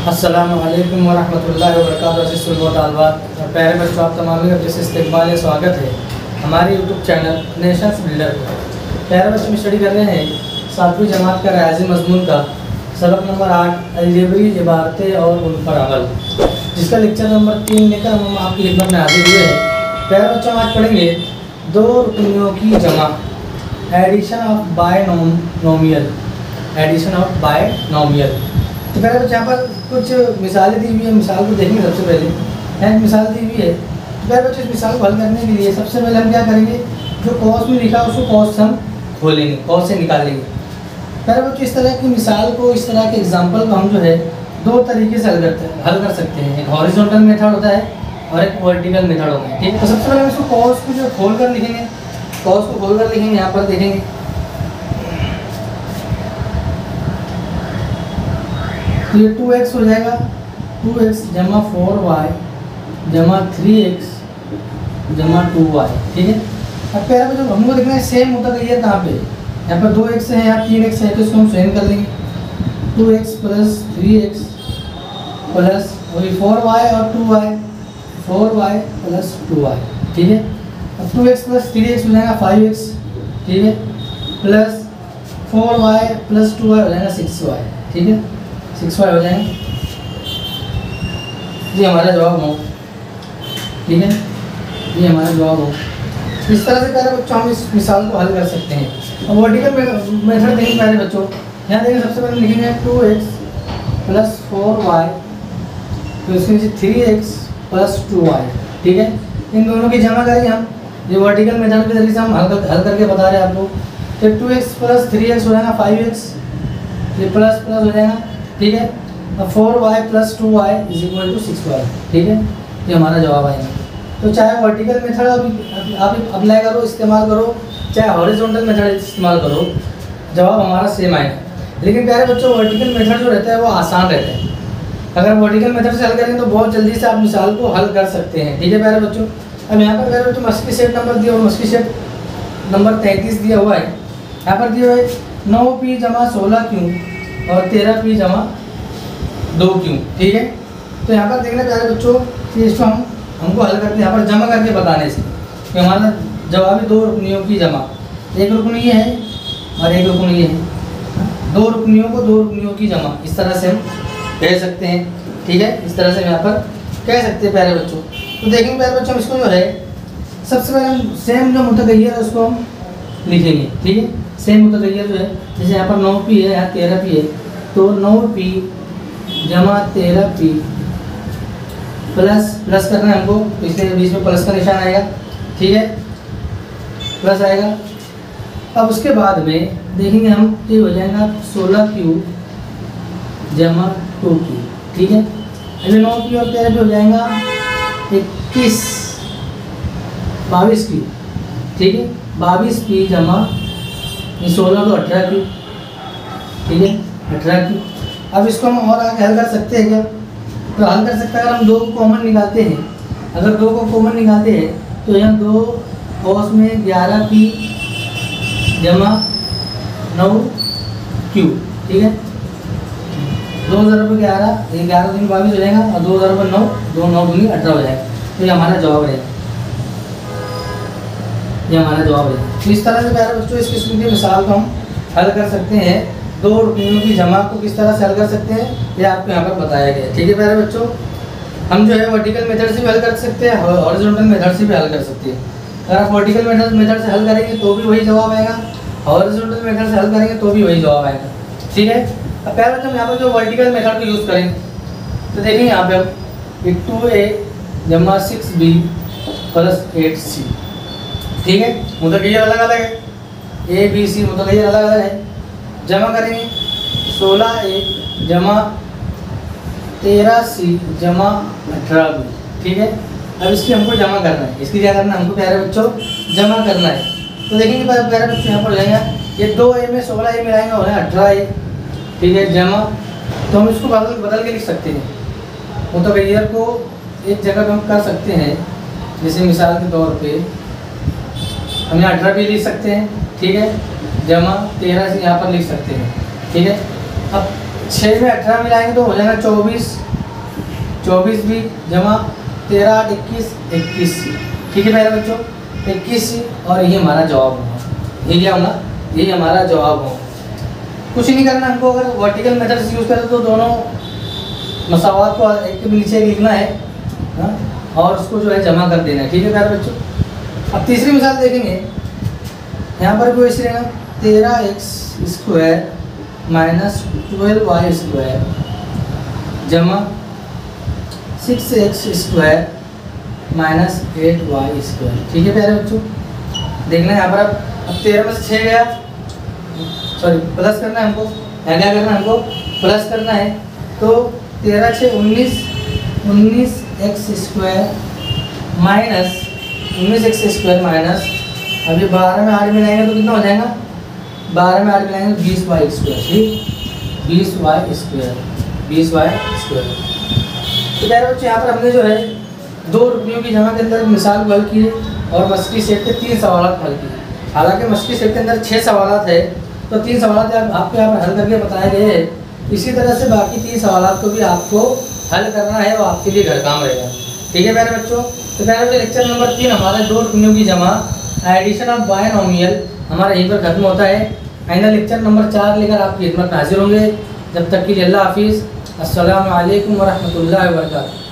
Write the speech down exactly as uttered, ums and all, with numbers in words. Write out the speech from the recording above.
अस्सलामु अलैकुम वरहमतुल्लाहि वबरकातुहू। प्यारे बच्चों, आप तमाम का जैसे इस्तकबाल है, स्वागत है हमारे यूट्यूब चैनल नेशंस बिल्डर पर। प्यारे बच्चों में स्टडी कर रहे हैं सातवीं जमात का रियाजी मजमून का सबक नंबर आठ अलजेबरी इबारतें और उन पर अमल, जिसका लेक्चर नंबर तीन लेकर हम आपकी खिदमत में हाजिर हुए हैं। प्यारे बच्चों, आज पढ़ेंगे दो रुकनियों की जमा, addition of binomial, addition of binomial. तो पहले बच्चे यहाँ पर कुछ मिसालें दी हुई है, मिसाल को देखेंगे। सबसे पहले एक मिसाल दी हुई है, तो पहले बच्चे इस मिसाल को हल करने के लिए सबसे पहले हम क्या करेंगे, जो कॉस में लिखा है उसको कॉस से हम खोलेंगे, कॉस से निकालेंगे। पहले बच्चे इस तरह की मिसाल को, इस तरह के एग्जाम्पल को हम जो है दो तरीके से हल करते हैं हल कर सकते हैं। एक हॉरिजॉन्टल मेथड होता है और एक वर्टिकल मेथड होता है। ठीक है, तो सबसे पहले हम इसको कॉस को जो खोल कर लिखेंगे, कॉस को खोल कर लिखेंगे। यहाँ पर देखेंगे तो ये टू एक्स हो जाएगा, टू एक्स जमा फोर वाई जमा थ्री एक्स जमा टू वाई। ठीक है, अब पहले जो हमको देखना है सेम होता है ये कहाँ पे, यहाँ पर दो एक्स है, यहाँ तीन एक्स है, तो इसको हम सेम कर लेंगे। Two x plus three x plus वही फोर वाई और two y, four y plus two y. ठीक है, अब two x plus three x हो जाएगा फाइव एक्स। ठीक है, plus four y plus two y हो जाएगा सिक्स वाई। ठीक है, सिक्स वाई हो जाएंगे। ये हमारा जवाब हो। ठीक है, ये हमारा जवाब हो। इस तरह से पहले बच्चों हम इस मिसाल को हल कर सकते हैं। अब वर्टिकल मेथड देखेंगे पहले बच्चों, यहाँ देखेंगे सबसे पहले लिखेंगे two x plus four y, तो इसके नीचे three x plus two y. ठीक है, इन दोनों की जमा करेंगे हम, ये वर्टिकल मेथड के जरिए से हम हल कर हल करके बता रहे हैं आप लोग। तो two x plus three x हो जाएगा फाइव एक्स, ये प्लस प्लस हो जाएगा। ठीक है, अब four y plus two y is equal to six y. ठीक है, ये हमारा जवाब आएगा। तो चाहे वर्टिकल मेथड आप आप अप्लाई करो, इस्तेमाल करो, चाहे हॉरिजॉन्टल मेथड इस्तेमाल करो, जवाब हमारा सेम आएगा। लेकिन प्यारे बच्चों, वर्टिकल मेथड जो रहता है वो आसान रहता है। अगर वर्टिकल मेथड से हल करेंगे तो बहुत जल्दी से आप मिसाल को हल कर सकते हैं। ठीक है प्यारे बच्चों, अब यहाँ पर प्यारे बच्चों मस्की सेट नंबर दिया हुआ, मस्की सेट नंबर तैंतीस दिया हुआ है। यहाँ पर दिया हुआ है नौ पी जमा सोलह क्यों और तेरह पी जमा दो क्यों। ठीक है, तो यहाँ पर देखना प्यारे बच्चों कि इसको हम हमको हल करते हैं यहाँ पर जमा करके बताने से, कि हमारा जवाब है दो रुकनियों की जमा। एक रुकनी ये है और एक रुकनी ये है, दो रुकनियों को दो रुकनियों की जमा, इस तरह से हम कह सकते हैं। ठीक है, इस तरह से यहाँ पर कह सकते हैं प्यारे बच्चों। तो देखेंगे प्यारे बच्चों, इसको जो है सबसे पहले हम सेम जो मुतगय्यर है उसको हम लिखेंगे। ठीक है, सेम मुतगय्यर जो है, जैसे यहाँ पर नौ पी है, यहाँ तेरह पी है, तो नौ पी जमा तेरह पी प्लस प्लस करना है हमको, तो इसलिए बीच में प्लस का निशान आएगा। ठीक है, प्लस आएगा। अब उसके बाद में देखेंगे हम, ये हो जाएगा सोलह क्यू जमा टू क्यू। ठीक है, अभी नौ पी और तेरह पी हो जाएगा इक्कीस बाईस क्यू। ठीक है, बाईस पी जमा सोलह को अठारह क्यू। ठीक है, अठारह क्यू। अब इसको हम और आगे हल कर सकते हैं क्या, तो हल कर सकते हैं। अगर हम दो को कॉमन निकालते हैं, अगर दो को कॉमन निकालते हैं तो यहाँ दो और उसमें ग्यारह पी जमा नौ क्यू। ठीक है, दो हज़ार रुपये ग्यारह, ग्यारह दूनी बाईस हो जाएगा और दो हज़ार रुपये नौ, दो नौ दूनी अठारह हो जाएगा। तो ये हमारा जवाब है, ये हमारा जवाब है। तो इस तरह से प्यारे बच्चों इस किस्म की मिसाल को हम हल कर सकते हैं। दो रुकनियों की जमा को किस तरह से हल कर सकते हैं, ये आपको यहाँ पर बताया गया है। ठीक है प्यारे बच्चों, हम जो है वर्टिकल मेथड से भी हल कर सकते हैं, हॉरिजॉन्टल मेथड से भी हल कर सकते हैं। अगर आप वर्टिकल मेथड मेथड से हल करेंगे तो भी वही जवाब आएगा, हॉरिजॉन्टल मेथड से हल करेंगे तो भी वही जवाब आएगा। ठीक है, अब प्यारे बच्चों यहाँ पर जो वर्टिकल मेथड को यूज़ करेंगे तो देखेंगे यहाँ पे हम टू ए जमा six b plus eight c. ठीक है, मुतगय्यर अलग अलग है, ए बी सी मुतगय्यर अलग अलग है। जमा करेंगे सोलह ए जमा तेरह सी जमा अठारह बी। ठीक है, अब इसकी हमको जमा करना है, इसकी क्या करना है हमको प्यारे बच्चों, जमा करना है। तो देखेंगे प्यारे बच्चों यहाँ पर हो जाएगा, ये दो ए में सोलह ए मिलाएंगे हो जाएगा अठारह ए। ठीक है, जमा, तो हम इसको बदल बदल के लिख सकते हैं, मुतगय्यर को एक जगह हम कर सकते हैं। जैसे मिसाल के तौर पे हम यहाँ अठारह भी लिख सकते हैं। ठीक है, जमा तेरह से यहाँ पर लिख सकते हैं। ठीक है, अब छः में अठारह मिलाएंगे तो हो जाएगा चौबीस, चौबीस भी जमा तेरह आठ इक्कीस, इक्कीस सी। ठीक है मेरे बच्चों, इक्कीस सी और ये हमारा जवाब होगा। ये क्या होगा? ये हमारा जवाब होगा। कुछ नहीं करना हमको, अगर वर्टिकल मेथड से यूज़ करें तो दोनों मसावात को एक के नीचे लिखना है, हा? और उसको जो है जमा कर देना है। ठीक है प्यारे बच्चों। अब तीसरी मिसाल देखेंगे, यहाँ पर भी वैसे रहेगा तेरह x square minus twelve y square जमा six x square minus eight y square. ठीक है प्यारे बच्चों, देखना है यहाँ पर अब अब तेरह में से छः गया, सॉरी प्लस करना है हमको, यहाँ क्या करना है हमको? प्लस करना है। तो तेरह छः उन्नीस, उन्नीस एक्स स्क्वायर माइनस उन्नीस एक्स स्क्वायर माइनस अभी बारह में आठ मिलाएंगे तो कितना हो जाएगा? बारह में आठ मिलाएंगे बीस वाई स्क्वायर। ठीक, बीस वाई स्क्वायर, बीस वाई स्क्वायर। तो प्यारे बच्चों यहाँ पर हमने जो है दो रुपयों की जमा के अंदर मिसाल को हल की है और मस्की सेट के तीन सवाल हल किए। हालांकि मस्की सेट के अंदर छः सवाल है तो तीन सवाल आपको यहाँ पर हल करके बताए गए हैं। इसी तरह से बाकी तीन सवाल को भी आपको हल करना है, वो आपके लिए घर काम रहेगा। ठीक है प्यारे बच्चों। तो प्यारे बच्चों लेक्चर नंबर तीन हमारे दो रुपयों की जमा एडिशन ऑफ बायनोमियल हमारा यहीं पर खत्म होता है। आइंदा लेक्चर नंबर चार लेकर आपकी खिदमत में हाजिर होंगे। जब तक के लिए अल्लाह हाफिज़, अस्सलामु अलैकुम व रहमतुल्लाहि व बरकातहू।